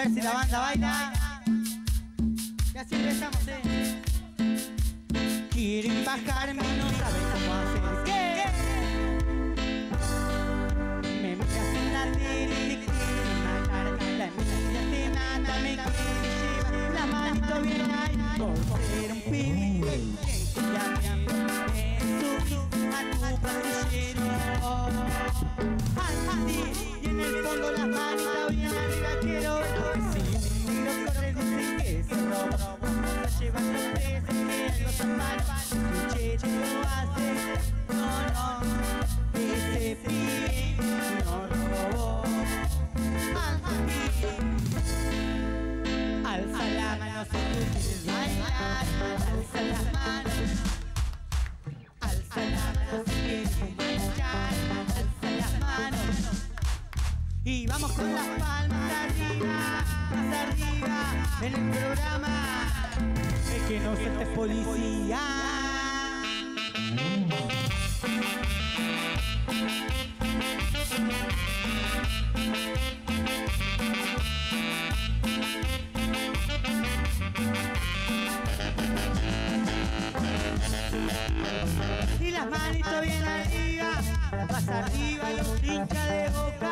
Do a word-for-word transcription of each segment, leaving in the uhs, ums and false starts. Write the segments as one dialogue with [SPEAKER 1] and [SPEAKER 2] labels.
[SPEAKER 1] ver si la banda baila. Y así empezamos, eh. Quieren bajarme y no saben cómo hacer. ¿Qué? Me miras en la tele y te quieren matar. La envidia te mata, me quiere llevar la manito bien ahí. Por ser un pibe que ya me subí a tu patrullero. Así, y en el fondo las manitas bien arriba quiero ver. Si mi negro corre dicen que se roba. Vamos a llevar los peces que los zapatos. Tu cheche lo hace, no, no. Ese pibe no robó. Alza la mano si tú quieres bailar. Alza las manos. Alza la mano si quieres marchar. Alza las manos. Y vamos con las palmas arriba, más arriba en el programa. Es que no se te es policía. Y las manitos bien arriba, más arriba los hinchas de Boca.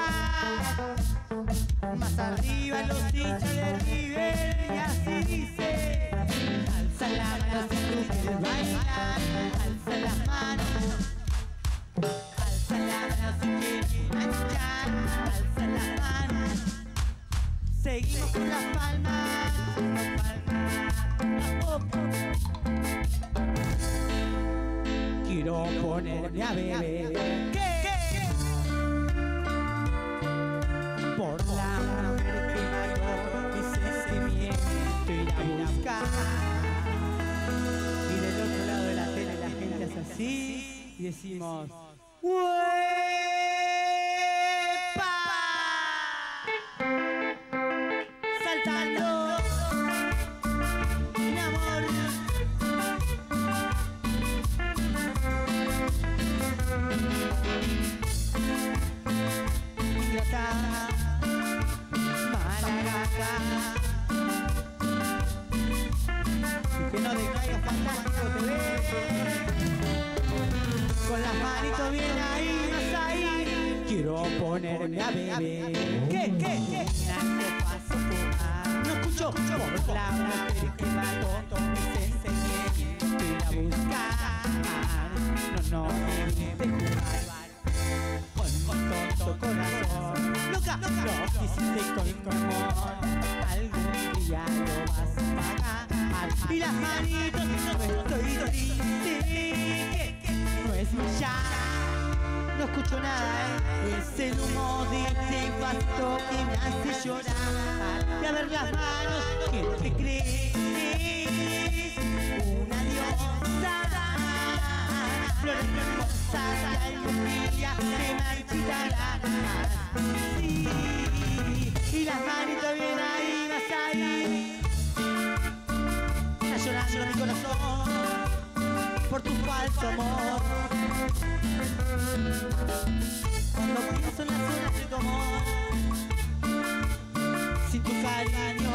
[SPEAKER 1] Más arriba los hinchas de River. Y así dice: alza la mano si tú quieres bailar. Alza las manos. Alza la mano si quieres manchar. Alza las manos. Seguimos con las palmas. Palmas. Oh. Quiero ponerme a beber. ¿Qué? Por la mujer que mató mi sentimiento ir a buscar. Y del otro lado de la tele la gente hace así y decimos: ¡Uepa! Saltando, mi amor. Ingrata. Que no decaiga Fantástico T V. Con las manitos bien ahí, más ahí. Quiero ponerme a beber. ¿Qué? ¿Qué? ¿Qué? Paso por no escucho. Por la mujer que mató mi sentimiento ir a buscar. No, no me dejes jugar con mi tonto corazón. Loca, lo que hiciste con mi amor, algún día lo vas a pagar. Y las manitos, no estoy triste, no es mi ya. No escucho nada, ¿eh? Es el humo de este pasto que me hace llorar. Y a ver las manos, ¿quién te crees? Una diosa, flores hermosas que algún día me marchitarán. Sí, y las manitos bien ahí, vas ahí. Está llorando mi corazón por tu falso amor. Cuando pienso en las horas de tu amor, sin tu cariño,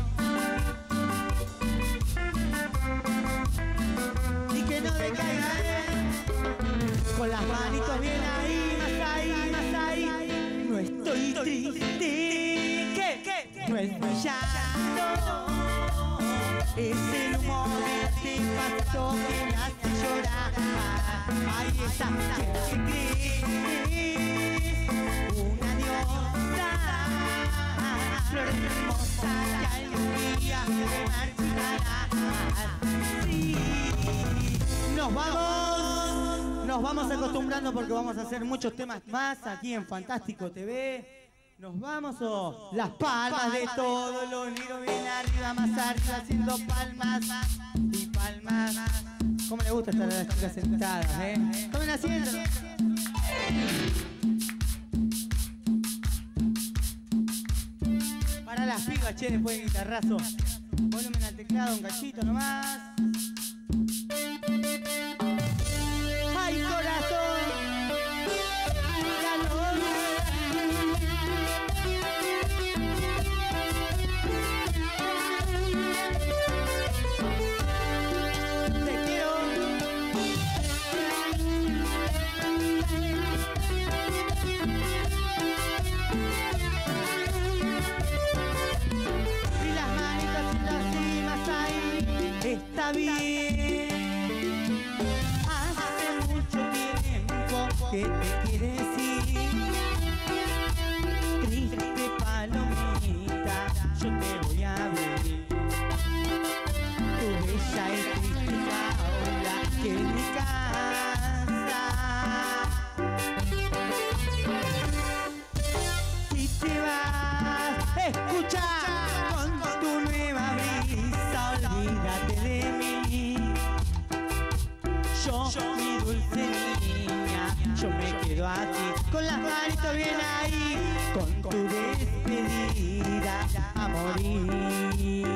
[SPEAKER 1] y que no decaiga él. Con las manitos bien ahí, más ahí, más ahí. No estoy triste, ¿qué? ¿Qué? No es mi llanto, es el humo de este pasto que me hace llorar. Ahí está, ¿qué crees? Una diosa, flores hermosas que algún día me marchitará. Sí, nos vamos, nos vamos acostumbrando porque vamos a hacer muchos temas más aquí en Fantástico T V. Nos vamos o las palmas de todos los niños bien arriba, más arriba, haciendo palmas y palmas. ¿Cómo le gusta estar a las chicas sentadas, eh? Tomen asiento. Para las pibas, che, después del guitarrazo. Volumen al teclado, un cachito nomás. ¡Ay, corazón! está bien. Hace mucho tiempo que te quieres ir. Triste palomita, yo te voy a abrir. Tu bella y triste jaula que es mi casa. Si te vas, escucha, con tu nueva brisa, olvídate de mí. Yo, mi dulce niña, yo me quedo aquí, con las manitos bien ahí, con tu despedida a morir.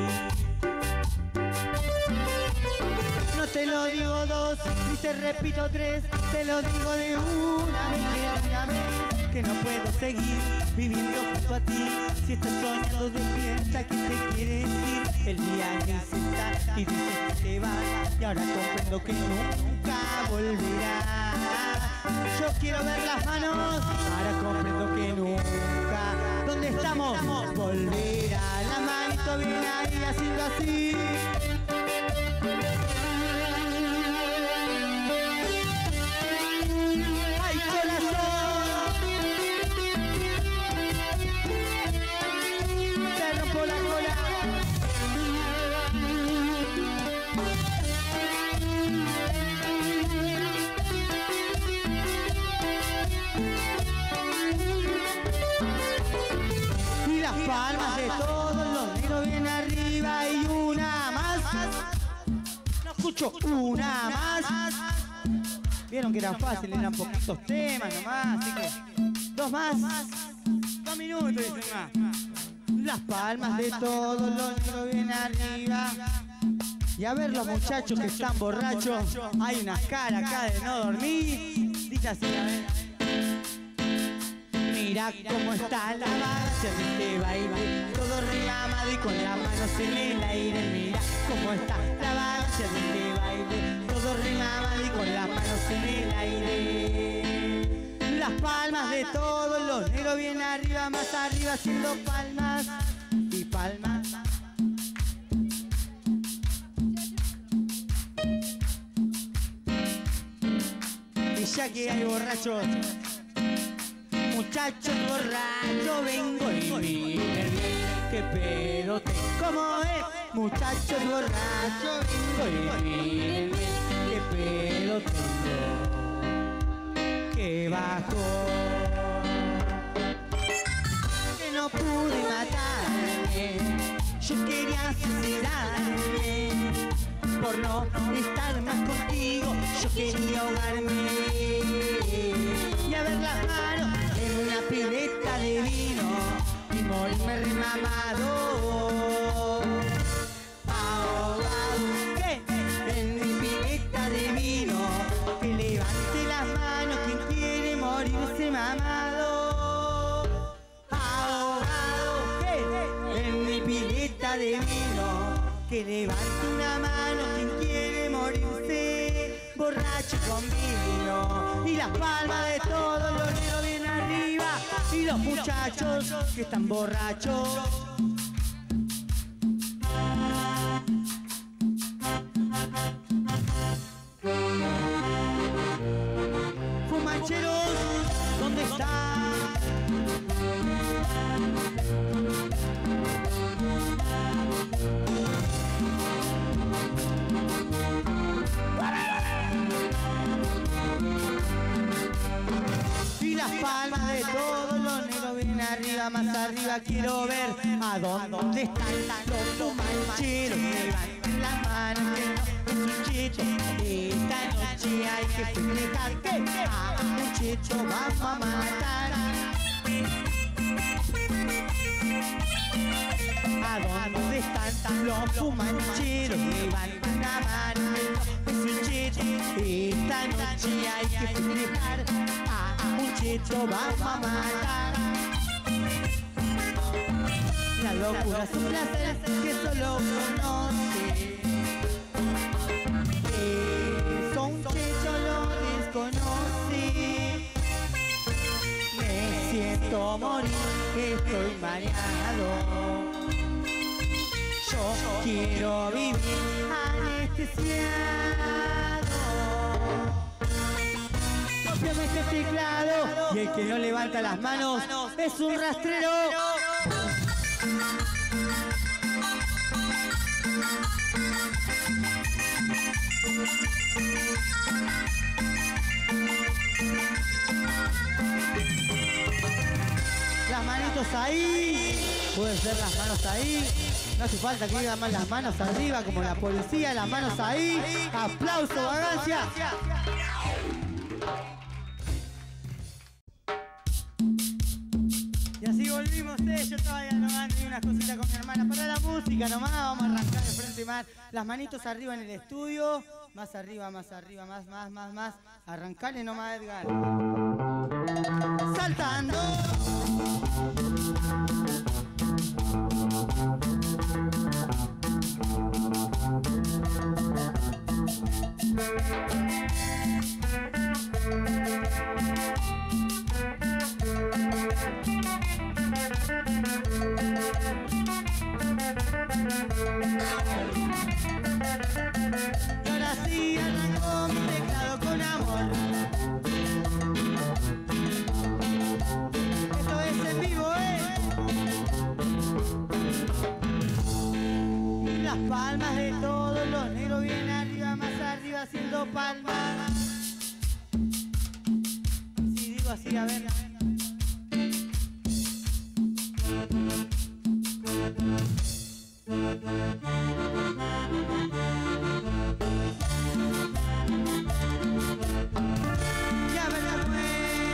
[SPEAKER 1] No te lo digo dos, ni te repito tres, te lo digo de una vez, una vez, que no puedo seguir viviendo junto a ti. Si estás soñando despierta que te quieres ir. El día que se está y dices que te vas, y ahora comprendo que nunca volverás. Yo quiero ver las manos, ahora comprendo que nunca. ¿Dónde estamos? Volverá, la manito bien ahí haciendo así. ¡Ay, corazón! Te rompo la cola. Y las palmas de todos los negros bien arriba y una más. No escucho una más. Vieron que era fácil, eran poquitos temas nomás, así que dos más, dos minutos dicen más. Las palmas de todos los negros bien arriba. Y a ver los muchachos que están borrachos, hay una cara acá de no dormir. Dice así, a ver. Mira cómo está la marcha de este baile, todo reclamado y con las manos en el aire. Mira cómo está la marcha de este baile, todo reclamado y con las manos en el aire. Las palmas de todos los negros bien arriba, más arriba haciendo palmas y palmas. Y ya que hay borrachos, muchachos borrachos, vengo y miren qué pedo tengo. ¿Cómo es? Muchachos borrachos, vengo y miren qué pedo tengo. Que bajo, que no pude matarme, yo quería suicidarme por no estar más contigo, yo quería ahogarme y a ver las manos en una pileta de vino y morirme remamado, ahogado, ¿qué? En mi pileta de vino, que levante las manos quien quiere morirse mamado, ahogado, ¿qué? En mi pileta de vino, que levante una mano quien quiere morirse borracho con vino. Y las palmas de todos los negros bien arriba, y los muchachos que están borrachos. Fumancheros, ¿dónde están? Y las palmas de todos los negros bien arriba, más arriba quiero ver a dónde están los fumancheros. Levanten las manos que no es un checho. Esta noche hay que festejar que a un checho vamos a matar. ¿A dónde están los fumancheros? Levanten la mano que no es un checho. Esta noche hay que festejar a un checho vamos a matar. La locura es un placer que solo conoce. Eso un checho lo desconoce. Me siento morir, estoy mareado. Yo quiero vivir anestesiado. Cópiame este teclado. Y el que no levanta las manos es un rastrero. Las manitos ahí. Pueden ser las manos ahí. No hace falta que digan más las manos arriba como la policía. Las manos ahí. Aplauso, vagancia. Y así volvimos, eh. Yo todavía no ando ni unas cositas con mi hermana. Para la música nomás, vamos a arrancar de frente más. Las manitos arriba en el estudio. Más arriba, más arriba, más, más, más, más. Arrancale nomás, Edgar. Saltando. Y ahora sí arrancó mi teclado con amor. Esto es en vivo, ¿eh? Y las palmas de todos los negros bien arriba, más arriba haciendo palmas. Si digo así, a ver. Ya me la fue.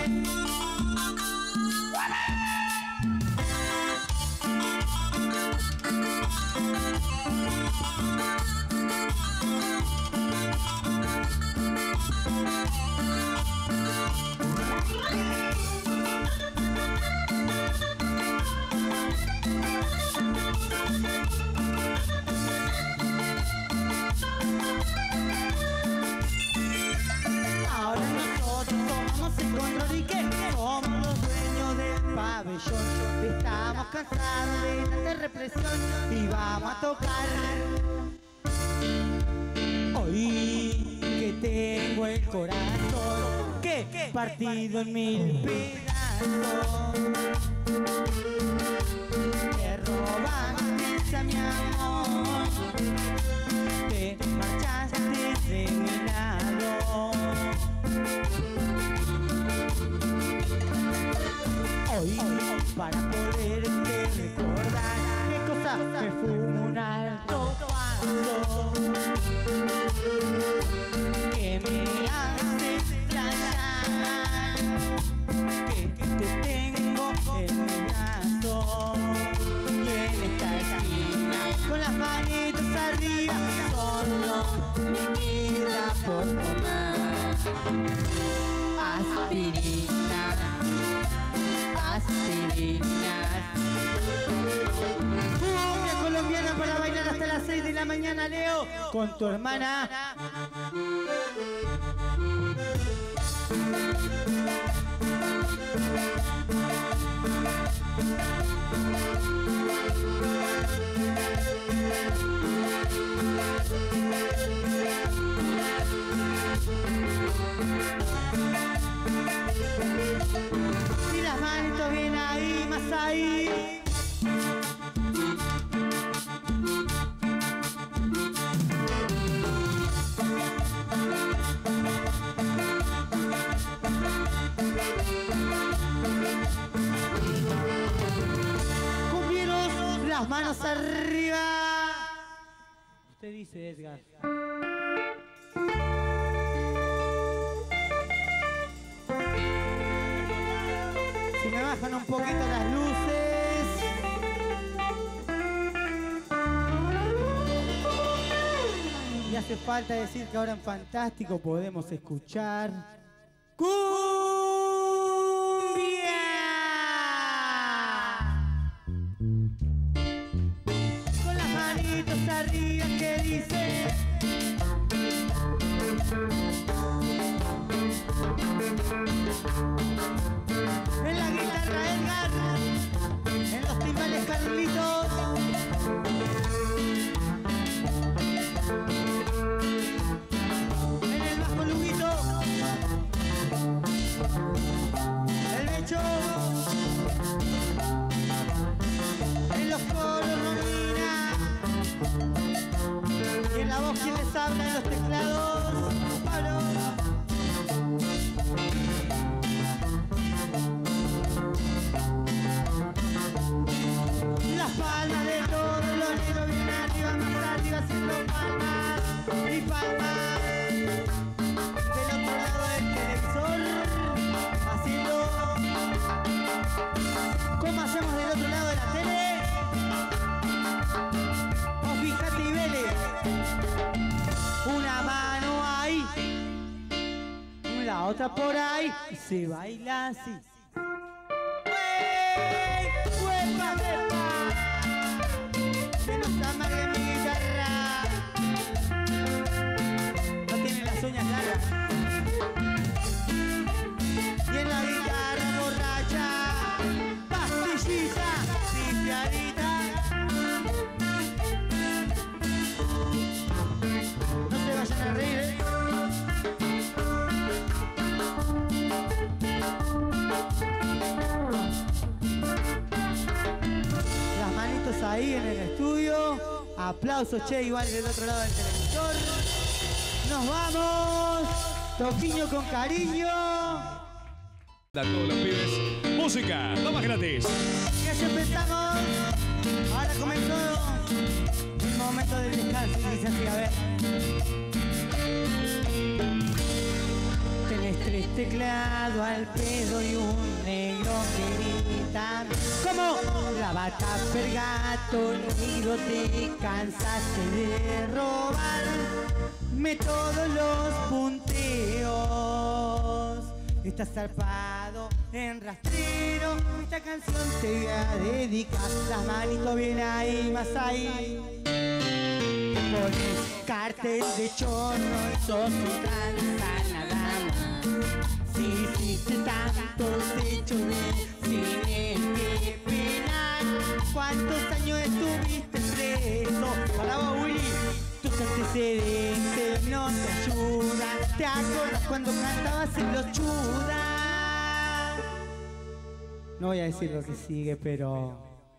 [SPEAKER 1] Estamos cansados de tanta represión y vamos a tocar. Hoy que tengo el corazón que partido en mil pedazos. Te robaste a mi amor, te marchaste de mi lado. Hoy para poderte recordar qué cosa me fumo un alto paso que me hace extrañar que te tengo en mi brazo y en esta esquina con las manitos arriba solo me queda por tomar aspirina. Cumbia colombiana para bailar hasta las seis de la mañana, Leo, con tu hermana. Y las manitos bien ahí, más ahí. Cumbieros, las manos arriba. Usted dice, Edgar. Si me bajan un poquito las luces. Y hace falta decir que ahora en Fantástico podemos escuchar cumbia. Con las manitos arriba que dice. En la guitarra Edgar, en los timbales Carlitos. voz, ¿quién les habla en los teclados? Pablo. Las palmas de todos los negros bien arriba, más arriba, haciendo palmas y palmas. Del otro lado del televisor, haciendo. ¿Cómo hacemos del otro lado de la tele? Vos fíjate y vele. Una mano ahí, la otra por ahí, y se baila así. ¡Wey! ¡Huepa, huepa! Que no está mal en mi guitarra. No tiene las uñas largas. Y en la guitarra borracha, pastillita, limpiadita. No se vayan a reír, ¿eh? Las manitos ahí en el estudio. Aplausos, che, igual del otro lado del televisor. Nos vamos. Toquiño con cariño.
[SPEAKER 2] A todos los pibes. Música, no más gratis.
[SPEAKER 1] Y así empezamos. Ahora comenzó el momento del descanso. Y dice así, a ver. Tenés tres teclados al pedo y un negro que grita. ¿Cómo? La bata pergato, negro, te cansaste de robar. Me todos los punteos. Estás zarpado en rastrero. Esta canción te voy a dedicar. Las manitos bien ahí, más ahí. Pones cartel de chorro y sos un tranza nada más. Si hiciste tantos hechos tienes que penar. ¿Cuántos años estuviste preso? Para vos, Willy. Tus antecedentes no te ayudan. ¿Te acuerdas cuando cantabas en los Chudas? No voy a decir lo que sigue, pero...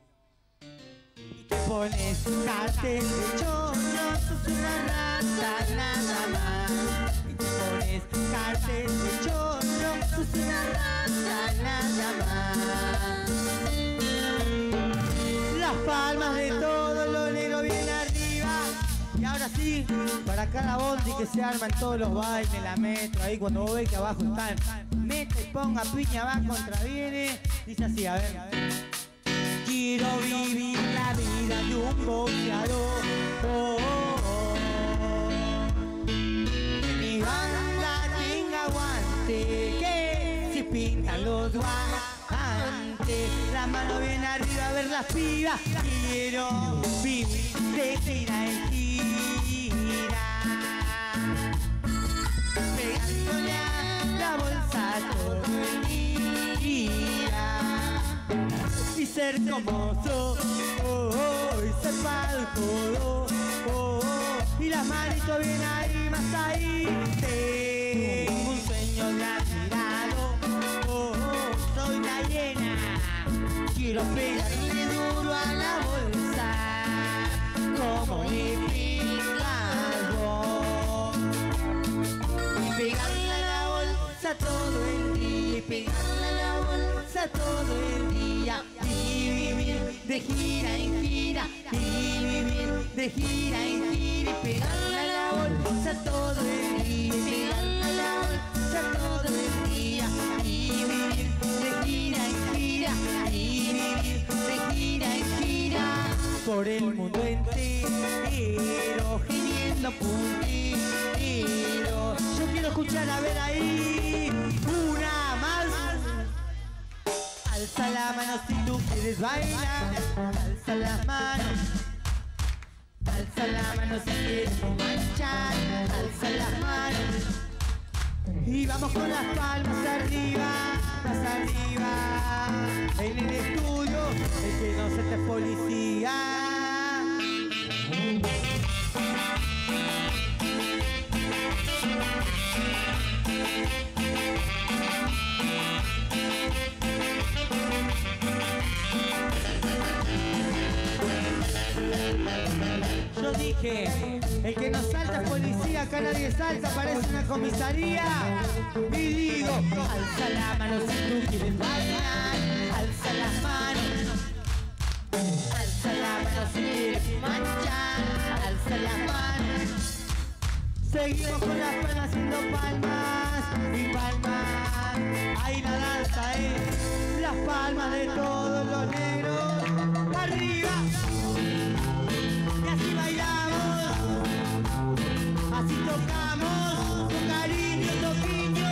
[SPEAKER 1] Te pones cartel de chorro, sos una rata nada más. Y te pones cartel de chorro, sos una rata nada más. Las palmas de todos los negros bien arriba. Y ahora sí, para cada bondi que se arman todos los bailes, la metro, ahí cuando vos ves que abajo están, mete y ponga piña, va, contraviene. Dice así, a ver. Quiero vivir la vida de un boxeador. Oh, oh, oh. Que mi banda tenga guante, que si pintan los guantes, la mano bien arriba a ver las pibas. Quiero vivir de gira en gira, pegándole a la bolsa todo el día. Y ser como sos, oh, oh, y ser pa'l codo, oh, oh, y las manitos bien ahí, más ahí. Tengo un sueño de admirado, oh, oh, soy una hiena. Quiero pegarle duro a la bolsa, como le pegas vos. Y pegarle a la bolsa todo el día, y pegarle a la bolsa todo el día. Y vivir de gira en gira, y vivir de gira en gira, y pegarle a la bolsa todo el día, y pegarle a la bolsa todo el día. Y vivir de gira en gira, y vivir de gira en gira, por el mundo entero, gimiendo puntero. Yo quiero escuchar, a ver ahí, una más. Alza la mano si tú quieres bailar, alza las manos, alza la mano si quieres manchar, alza las manos. Y vamos con las palmas arriba, más arriba. En el estudio, el que no se te policía. Yo dije que el que no salta es policía, acá nadie salta, parece una comisaría. Y digo, alza la mano si tú quieres bailar, alza las manos, alza la mano si quieres manchar, alza las manos. Seguimos con las palmas haciendo palmas y palmas. Ahí la danza es las palmas de todos los negros. Arriba. Y así bailamos. Así tocamos. Con cariño, toquiño.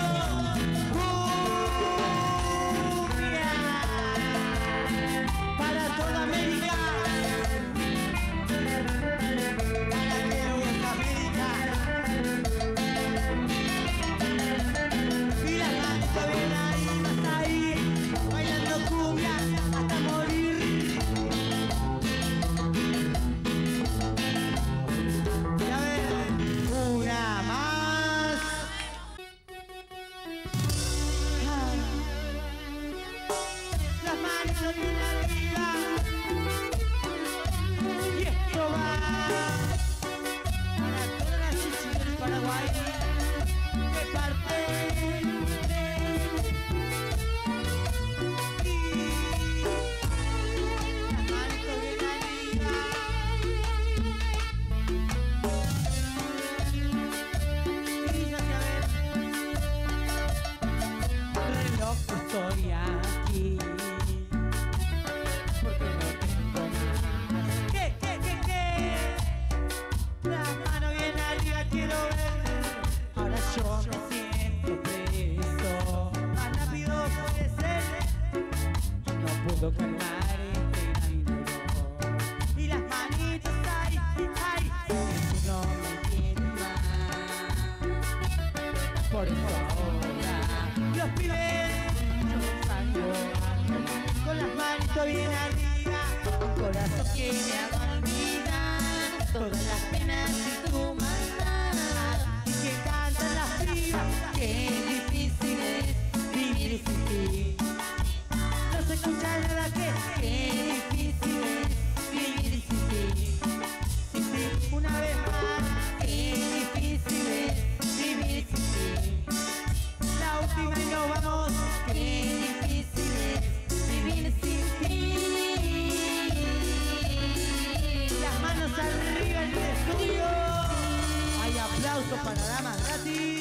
[SPEAKER 1] Cumbia. Para toda América. Para damas gratis.